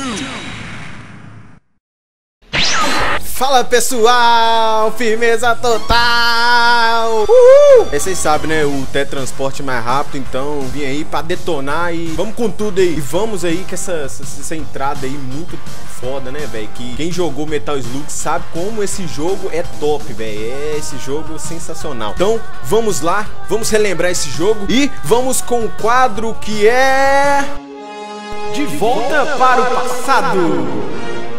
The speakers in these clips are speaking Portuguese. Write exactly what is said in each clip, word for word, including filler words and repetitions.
Fala pessoal, firmeza total. Uhul! Aí vocês sabem, né, o teletransporte mais rápido, então vim aí pra detonar e vamos com tudo aí. E vamos aí com essa, essa, essa entrada aí muito foda, né, velho? Que quem jogou Metal Slug sabe como esse jogo é top, velho. É esse jogo sensacional. Então vamos lá, vamos relembrar esse jogo e vamos com o quadro que é... De volta para o passado.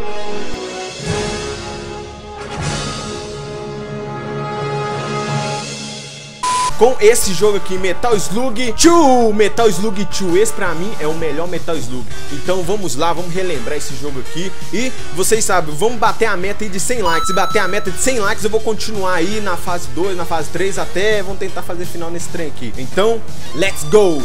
Com esse jogo aqui, Metal Slug dois, Metal Slug dois, esse pra mim é o melhor Metal Slug. Então vamos lá, vamos relembrar esse jogo aqui. E vocês sabem, vamos bater a meta aí de cem likes. Se bater a meta de cem likes, eu vou continuar aí na fase dois, na fase três, até vamos tentar fazer final nesse trem aqui. Então, let's go!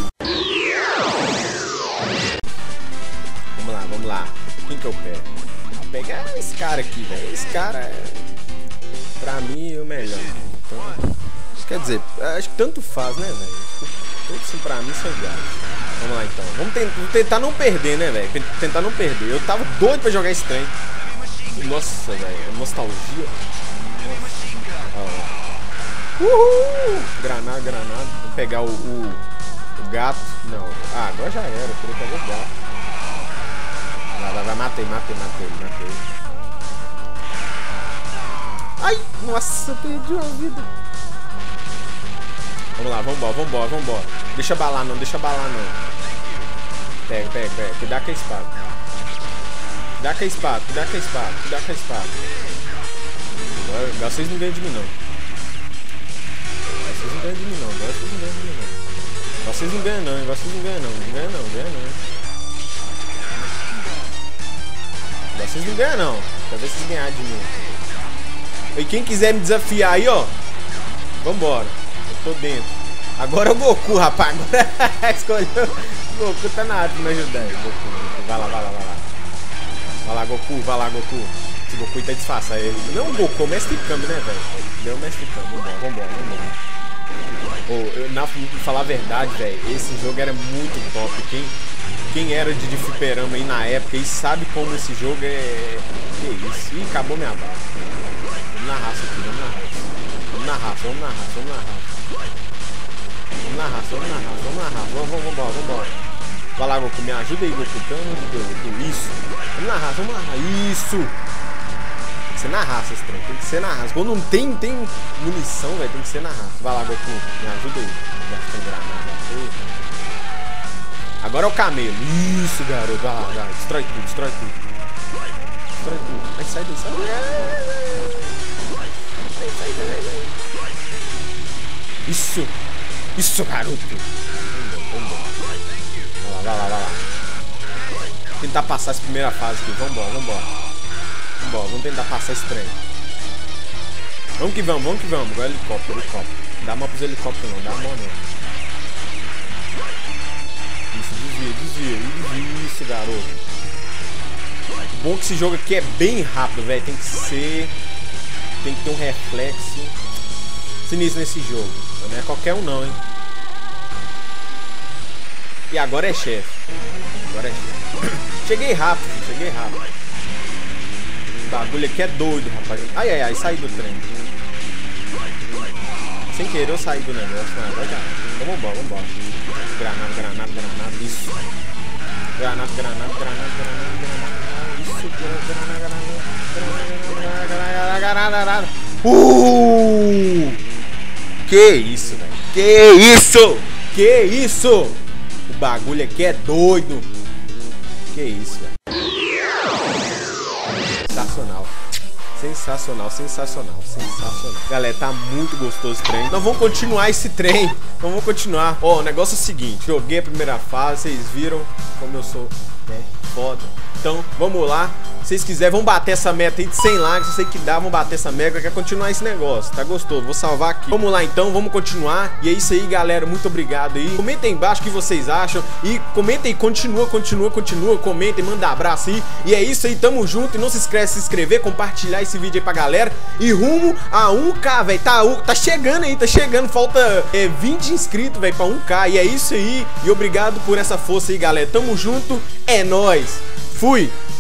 Vamos lá, vamos lá. Quem que eu pego? Vou pegar esse cara aqui, velho. Esse cara é, pra mim, é o melhor. Então... Quer dizer, acho que tanto faz, né, velho? Todos assim pra mim são iguais. Vamos lá então. Vamos, tent vamos tentar não perder, né, velho? Tentar não perder. Eu tava doido pra jogar esse trem. Nossa, velho. Nostalgia. Nossa. Uhul! Granada, granada. Vou pegar o, o, o gato. Não. Ah, agora já era. Eu queria pegar o gato. Vai, vai, vai. Matei, matei, matei, matei. Ai! Nossa, perdi uma vida. Vamos lá, vambora, vambora, vambora. Deixa balar não, deixa balar não. Pega, pega, pega. Cuidado com a espada. Cuidado com a espada, cuidado com a espada, cuidado com a espada. Agora, agora vocês não ganham de mim não. Agora vocês não ganham de mim não, agora vocês não ganham de mim não. Agora vocês não ganham não, agora vocês não ganham não. Não ganham não, não ganham não. Agora vocês não ganham não. Pra ver se vocês ganharem de mim. E quem quiser me desafiar aí, ó. Vambora. Tô dentro. Agora é o Goku, rapaz. Agora escolheu. O Goku tá na área pra me ajudar. Goku, Goku. Vai lá, vai lá, vai lá. Vai lá, Goku, vai lá, Goku. Esse Goku tá disfarçado. Ele não é o Goku, é o Mestre Kami, né, velho? Ele é o Mestre Kami. Vambora, vambora, vambora. Oh, eu, na, pra falar a verdade, velho, esse jogo era muito top. Quem, quem era de, de fliperama aí na época e sabe como esse jogo é. Que isso? Ih, acabou minha bala. Vamos na raça aqui, vamos na raça. Vamos na raça, vamos na raça, vamos na raça. Vamos na raça, vamos na raça, vamos na raça, vamos, vamos, vamos, vamos embora. Vai lá, Goku, me ajuda aí, Goku, pelo amor de Deus, Goku, isso. Vamos na raça, vamos na raça, isso. Tem que ser na raça esse trem, tem que ser na raça. Quando não tem, tem munição, velho, tem que ser na raça. Vai lá, Goku, me ajuda aí. Gastando granada. Agora é o camelo, isso, garoto, vai lá, vai, destrói tudo, destrói tudo. Destrói tudo, vai, sai daí, sai daí. Sai, sai, sai, sai. Isso! Isso, garoto! Vambora, vambora. Vai lá, vai lá, vai lá. Vou tentar passar essa primeira fase aqui. Vambora, vambora. Vambora, vamos tentar passar esse trem. Vamos que vamos, vamos que vamos. Agora helicóptero, helicóptero. Não dá mão pros helicópteros não, dá mão não. Isso, desvia, desvia. Isso, garoto. O bom é que esse jogo aqui é bem rápido, velho. Tem que ser... Tem que ter um reflexo sinistro nesse jogo. Não é qualquer um não, hein. E agora é chefe. Agora é chefe. Cheguei rápido, cheguei rápido. O bagulho aqui é doido, rapaz. Ai, ai, ai, saí do trem. Sem querer eu saí do negócio. Agora já. Então vambora, vambora. Granada, granada, granada. Isso. Granada, granada, granada, granada, granada. Isso, granada, granada, granada, granada, granada. Uh! Que isso, velho? Que isso? Que isso? O bagulho aqui é doido. Que isso, velho? Sensacional. Sensacional, sensacional, sensacional. Galera, tá muito gostoso esse trem. Nós vamos continuar esse trem. Nós vamos continuar. Ó, oh, o negócio é o seguinte. Joguei a primeira fase, vocês viram como eu sou, né, foda. Então, vamos lá. Se vocês quiserem, vamos bater essa meta aí de cem likes. Eu sei que dá, vamos bater essa meta. Quer continuar esse negócio, tá gostoso? Vou salvar aqui. Vamos lá então, vamos continuar. E é isso aí, galera, muito obrigado aí. Comentem aí embaixo o que vocês acham. E comentem aí, continua, continua, continua. Comentem, manda abraço aí. E é isso aí, tamo junto. E não se esquece de se inscrever, compartilhar esse vídeo aí pra galera. E rumo a um K, velho. Tá, tá chegando aí, tá chegando. Falta é, vinte inscritos, velho, pra um K. E é isso aí. E obrigado por essa força aí, galera. Tamo junto, é nóis. Fui!